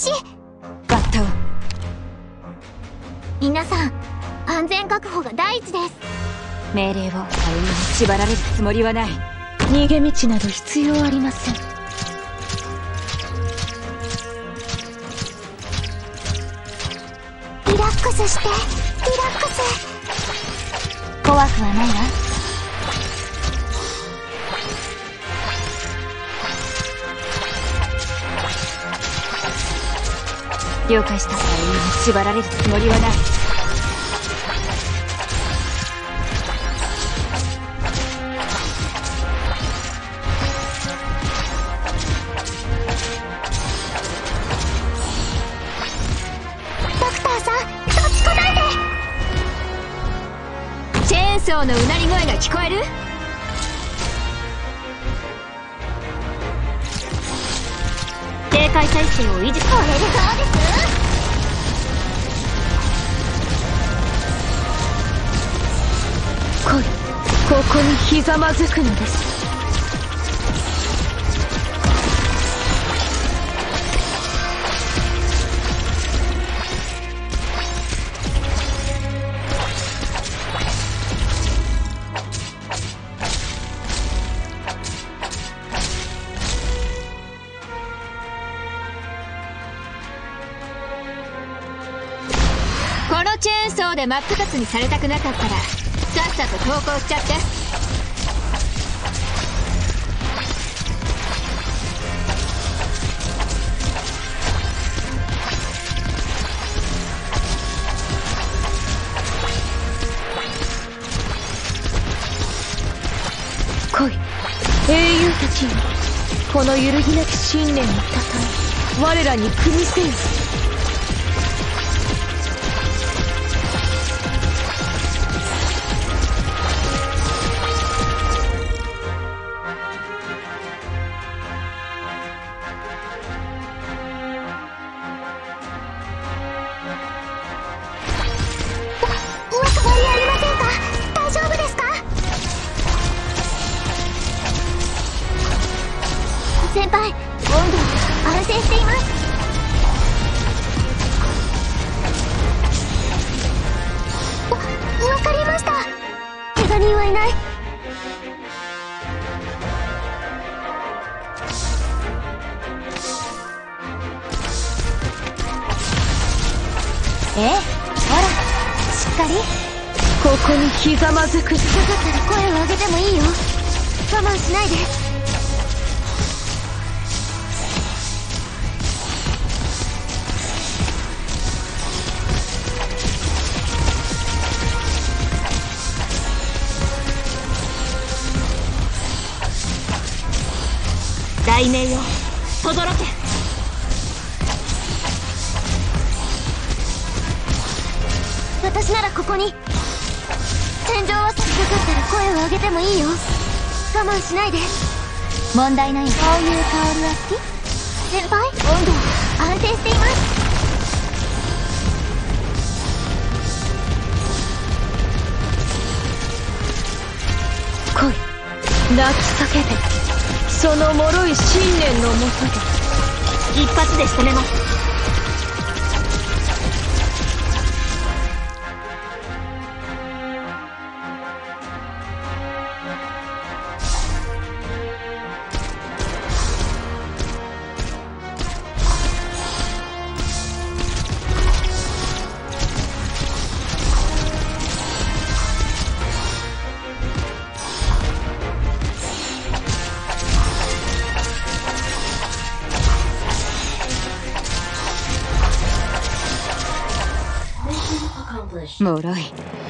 しい。 バッタを。 皆さん、安全確保が第一です。 命令を歩みに縛られるつもりはない。 逃げ道など必要ありません。 リラックスして、リラックス。 怖くはないわ。了解した。歩みに縛られるつもりはない。チェーンソーのうなり声が聞こえる？警戒態勢を維持。 これでどうです？ 来い、ここにひざまずくのです。 このチェーンソーで真っ二つにされたくなかったらさっさと投降しちゃって。 来い、英雄たちよ、この揺るぎなき信念にたたえ我らに組みせよ。 先輩、温度安定しています。わかりました。怪我人はいない。 ほら、しっかり。 ここにひざまずく。 よかったら声を上げてもいいよ。我慢しないで。 雷鳴よ、轟け。 私ならここに。戦場はよかったら声を上げてもいいよ。我慢しないで。 問題ない。こういう香りは好き？ 先輩、温度安定しています。 来い、泣き叫べ。その脆い信念のもとで一発で仕留めます。脆い。